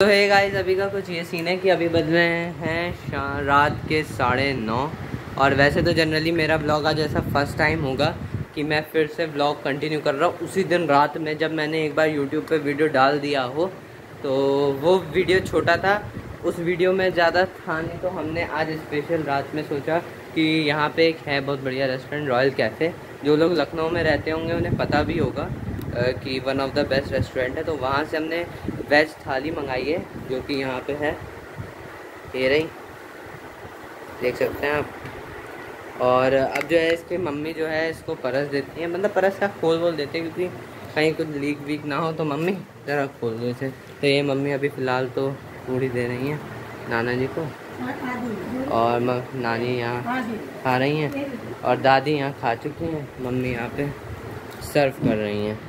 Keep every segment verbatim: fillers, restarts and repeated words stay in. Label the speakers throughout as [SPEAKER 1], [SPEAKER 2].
[SPEAKER 1] तो है गाइस, अभी का कुछ ये सीन है कि अभी बज रहे हैं रात के साढ़े नौ। और वैसे तो जनरली मेरा ब्लॉग आज ऐसा फर्स्ट टाइम होगा कि मैं फिर से ब्लॉग कंटिन्यू कर रहा हूँ उसी दिन रात में जब मैंने एक बार यूट्यूब पे वीडियो डाल दिया हो। तो वो वीडियो छोटा था, उस वीडियो में ज़्यादा था नहीं, तो हमने आज स्पेशल रात में सोचा कि यहाँ पे एक है बहुत बढ़िया रेस्टोरेंट रॉयल कैफ़े। जो लोग लखनऊ में रहते होंगे उन्हें पता भी होगा कि one of the best restaurant है। तो वहाँ से हमने वेज थाली मंगाई है जो कि यहाँ पे है, ये रही, देख सकते हैं आप। और अब जो है इसकी मम्मी जो है इसको परस देती है, मतलब परस का खोल बोल देते हैं क्योंकि कहीं कुछ लीक वीक ना हो, तो मम्मी ज़रा खोल दो इसे। तो ये मम्मी अभी फ़िलहाल तो पूड़ी दे रही हैं नाना जी को, और नानी यहाँ खा रही हैं और दादी यहाँ खा चुकी हैं, मम्मी यहाँ पे सर्व कर रही हैं।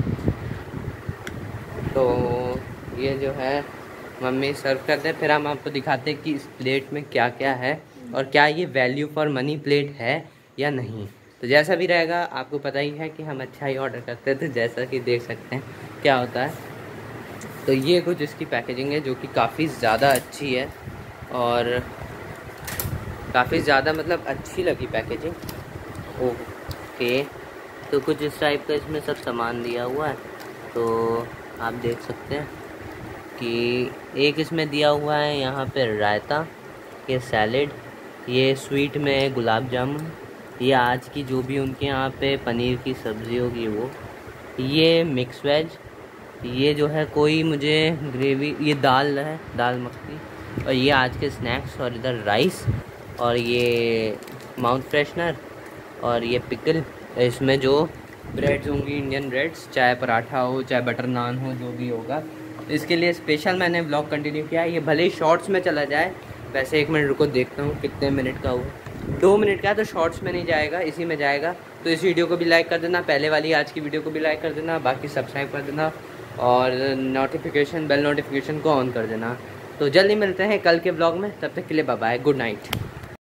[SPEAKER 1] तो ये जो है मम्मी सर्व करते हैं, फिर हम आपको दिखाते हैं कि इस प्लेट में क्या क्या है और क्या ये वैल्यू फॉर मनी प्लेट है या नहीं। तो जैसा भी रहेगा आपको पता ही है कि हम अच्छा ही ऑर्डर करते हैं, तो जैसा कि देख सकते हैं क्या होता है। तो ये कुछ इसकी पैकेजिंग है जो कि काफ़ी ज़्यादा अच्छी है और काफ़ी ज़्यादा मतलब अच्छी लगी पैकेजिंग। ओके, तो कुछ इस टाइप का इसमें सब सामान दिया हुआ है। तो आप देख सकते हैं कि एक इसमें दिया हुआ है यहाँ पे रायता, ये सैलेड, ये स्वीट में गुलाब जामुन, ये आज की जो भी उनके यहाँ पे पनीर की सब्ज़ी होगी वो, ये मिक्स वेज, ये जो है कोई मुझे ग्रेवी, ये दाल है, दाल मखनी, और ये आज के स्नैक्स, और इधर राइस, और ये माउथ फ्रेशनर, और ये पिकल। इसमें जो ब्रेड्स होंगी इंडियन ब्रेड्स, चाहे पराठा हो चाहे बटर नान हो, जो भी होगा, इसके लिए स्पेशल मैंने ब्लॉग कंटिन्यू किया है। ये भले ही शॉर्ट्स में चला जाए, वैसे एक मिनट रुको देखता हूँ कितने मिनट का हुआ, दो मिनट का, तो शॉर्ट्स में नहीं जाएगा, इसी में जाएगा। तो इस वीडियो को भी लाइक कर देना, पहले वाली आज की वीडियो को भी लाइक कर देना, बाकी सब्सक्राइब कर देना और नोटिफिकेशन बेल नोटिफिकेशन को ऑन कर देना। तो जल्दी मिलते हैं कल के ब्लॉग में, तब तक के लिए बाय बाय, गुड नाइट।